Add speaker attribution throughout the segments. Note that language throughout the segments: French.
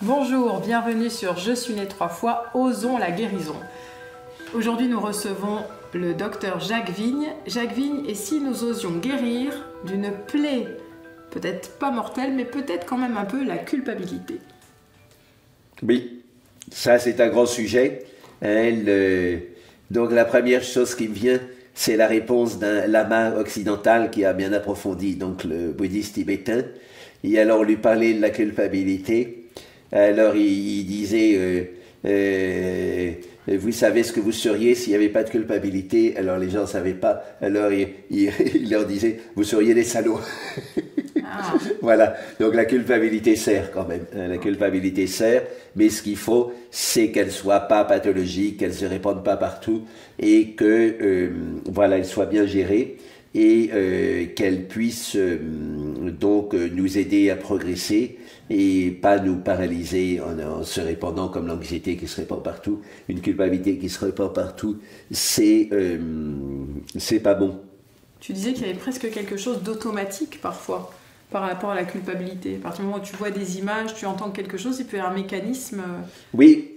Speaker 1: Bonjour, bienvenue sur Je suis né 3 fois, osons la guérison. Aujourd'hui nous recevons le docteur Jacques Vigne. Jacques Vigne, et si nous osions guérir d'une plaie, peut-être pas mortelle, mais peut-être quand même un peu la culpabilité?
Speaker 2: Oui, ça c'est un grand sujet. Donc la première chose qui me vient, c'est la réponse d'un lama occidental qui a bien approfondi, donc le bouddhiste tibétain. Et alors on lui parlait de la culpabilité. Alors il disait, vous savez ce que vous seriez s'il n'y avait pas de culpabilité? Alors les gens ne savaient pas. Alors il leur disait, vous seriez des salauds. Ah. Voilà, donc la culpabilité sert quand même. La culpabilité sert, mais ce qu'il faut, c'est qu'elle soit pas pathologique, qu'elle se répande pas partout, et que voilà, elle soit bien gérée, et qu'elle puisse donc nous aider à progresser et pas nous paralyser en se répandant comme l'anxiété qui se répand partout. Une culpabilité qui se répand partout, c'est pas bon.
Speaker 1: Tu disais qu'il y avait presque quelque chose d'automatique parfois par rapport à la culpabilité. À partir du moment où tu vois des images, tu entends quelque chose, il peut y avoir un mécanisme.
Speaker 2: Oui.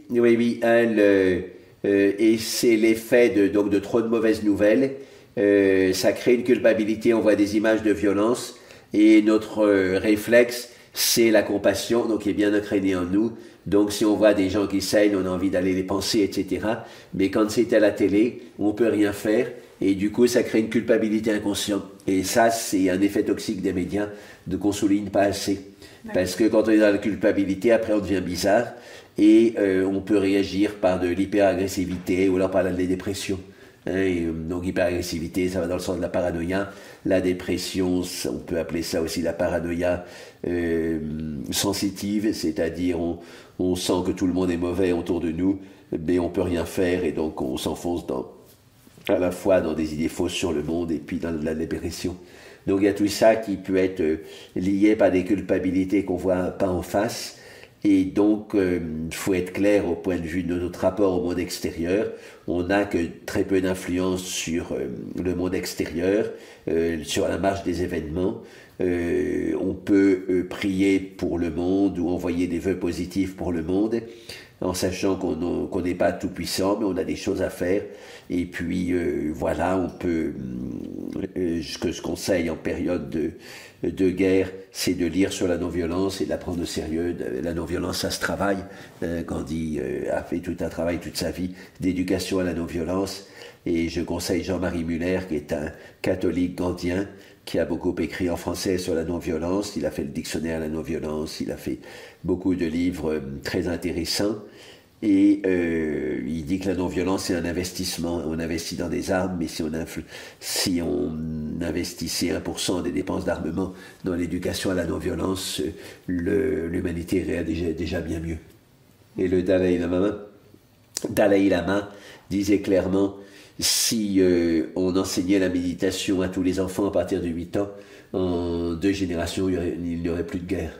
Speaker 2: Et c'est l'effet de trop de mauvaises nouvelles. Ça crée une culpabilité, on voit des images de violence, et notre réflexe, c'est la compassion, donc qui est bien entraînée en nous. Donc si on voit des gens qui saignent, on a envie d'aller les panser, etc. Mais quand c'est à la télé, on peut rien faire, et du coup ça crée une culpabilité inconsciente. Et ça, c'est un effet toxique des médias qu'on souligne pas assez. Parce que quand on est dans la culpabilité, après on devient bizarre, et on peut réagir par de l'hyperagressivité ou alors par la dépression. Donc hyperagressivité, ça va dans le sens de la paranoïa. La dépression, on peut appeler ça aussi la paranoïa sensitive, c'est-à-dire on sent que tout le monde est mauvais autour de nous, mais on peut rien faire, et donc on s'enfonce à la fois dans des idées fausses sur le monde et puis dans la dépression. Donc il y a tout ça qui peut être lié par des culpabilités qu'on voit pas en face. Et donc, il faut être clair au point de vue de notre rapport au monde extérieur. On n'a que très peu d'influence sur le monde extérieur, sur la marche des événements. On peut prier pour le monde ou envoyer des vœux positifs pour le monde, en sachant qu'on n'est pas tout puissant, mais on a des choses à faire. Et puis voilà, on peut, ce que je conseille en période de guerre, c'est de lire sur la non-violence et de la prendre au sérieux. La non-violence, ça se travaille. Gandhi a fait tout un travail toute sa vie d'éducation à la non-violence. Et je conseille Jean-Marie Muller, qui est un catholique gandhien, qui a beaucoup écrit en français sur la non-violence. Il a fait le dictionnaire à la non-violence, il a fait beaucoup de livres très intéressants. Et il dit que la non-violence, c'est un investissement. On investit dans des armes, mais si on investissait 1% des dépenses d'armement dans l'éducation à la non-violence, l'humanité irait déjà bien mieux. Et le Dalai Lama disait clairement, si on enseignait la méditation à tous les enfants à partir de 8 ans, en 2 générations, il n'y aurait plus de guerre.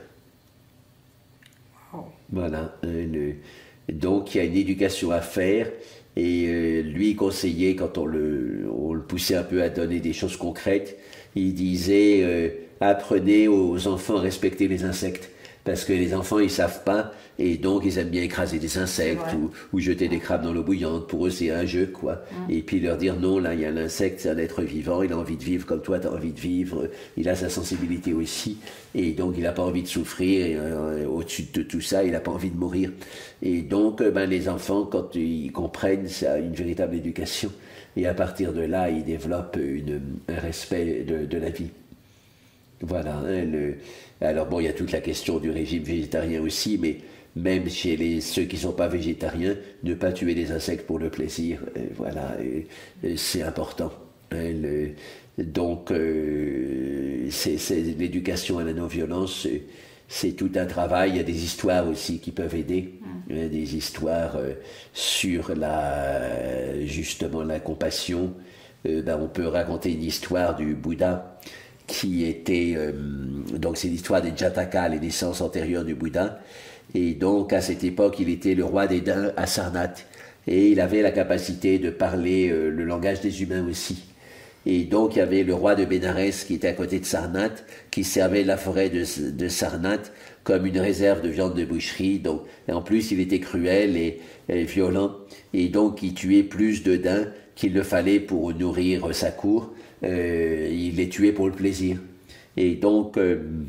Speaker 2: Voilà. Donc il y a une éducation à faire, et lui conseillait, quand on le poussait un peu à donner des choses concrètes, il disait apprenez aux enfants à respecter les insectes, parce que les enfants ils savent pas, et donc ils aiment bien écraser des insectes ou jeter des crabes dans l'eau bouillante. Pour eux c'est un jeu quoi. Et puis leur dire non, là il y a l'insecte, c'est un être vivant, il a envie de vivre comme toi tu as envie de vivre, il a sa sensibilité aussi, et donc il n'a pas envie de souffrir, et au-dessus de tout ça il n'a pas envie de mourir. Et donc les enfants, quand ils comprennent, ça une véritable éducation, et à partir de là ils développent un respect de la vie. Voilà. Alors bon, il y a toute la question du régime végétarien aussi, mais même chez ceux qui ne sont pas végétariens, ne pas tuer des insectes pour le plaisir, voilà, c'est important. Donc, c'est l'éducation à la non-violence, c'est tout un travail. Il y a des histoires aussi qui peuvent aider, des histoires sur justement la compassion. On peut raconter une histoire du Bouddha qui était, donc c'est l'histoire des Jataka, les naissances antérieures du Bouddha, et donc à cette époque il était le roi des Dains à Sarnath, et il avait la capacité de parler le langage des humains aussi, Et donc il y avait le roi de Bénarès qui était à côté de Sarnath, qui servait la forêt de Sarnath comme une réserve de viande de boucherie. Donc, et en plus, il était cruel et violent, et donc il tuait plus de daims qu'il ne fallait pour nourrir sa cour. Il les tuait pour le plaisir. Et donc,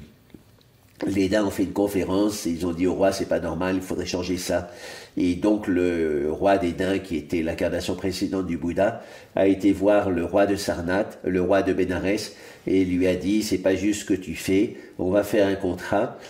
Speaker 2: les daims ont fait une conférence, et ils ont dit au roi, c'est pas normal, il faudrait changer ça. Et donc le roi des daims, qui était l'incarnation précédente du Bouddha, a été voir le roi de Sarnath, le roi de Bénarès, et lui a dit, c'est pas juste ce que tu fais, on va faire un contrat,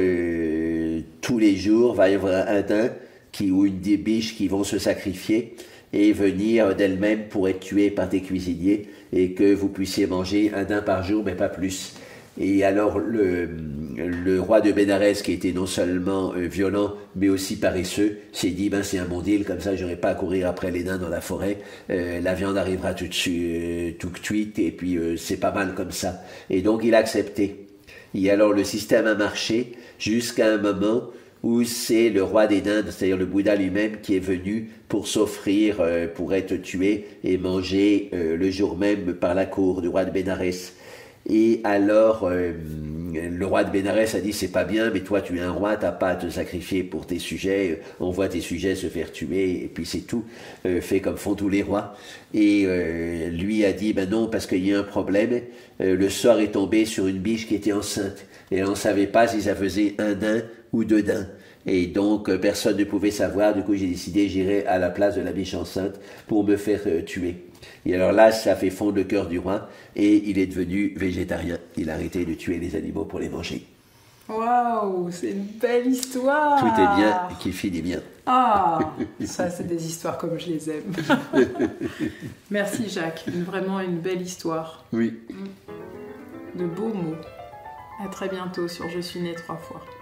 Speaker 2: tous les jours va y avoir un daim ou une des biches qui vont se sacrifier et venir d'elles-mêmes pour être tuées par tes cuisiniers, et que vous puissiez manger un daim par jour, mais pas plus. Et alors le roi de Bénarès, qui était non seulement violent, mais aussi paresseux, s'est dit, ben c'est un bon deal, comme ça j'aurai pas à courir après les daims dans la forêt, la viande arrivera tout cuite, et puis c'est pas mal comme ça. Et donc il a accepté. Et alors le système a marché jusqu'à un moment où c'est le roi des daims, c'est-à-dire le Bouddha lui-même, qui est venu pour s'offrir, pour être tué et mangé le jour même par la cour du roi de Bénarès. Et alors, le roi de Bénarès a dit, c'est pas bien, mais toi tu es un roi, t'as pas à te sacrifier pour tes sujets, on voit tes sujets se faire tuer, et puis c'est tout, fais comme font tous les rois. Et lui a dit, ben non, parce qu'il y a un problème, le sort est tombé sur une biche qui était enceinte, et on ne savait pas si ça faisait un daim ou deux daims. Et donc, personne ne pouvait savoir, du coup j'ai décidé, j'irai à la place de la biche enceinte pour me faire tuer. Et alors là, ça fait fondre le cœur du roi, et il est devenu végétarien. Il a arrêté de tuer les animaux pour les manger.
Speaker 1: Waouh, c'est une belle histoire.
Speaker 2: Tout est bien qui finit bien.
Speaker 1: Ah, ça c'est des histoires comme je les aime. Merci Jacques, vraiment une belle histoire.
Speaker 2: Oui.
Speaker 1: De beaux mots. À très bientôt sur Je suis né 3 fois.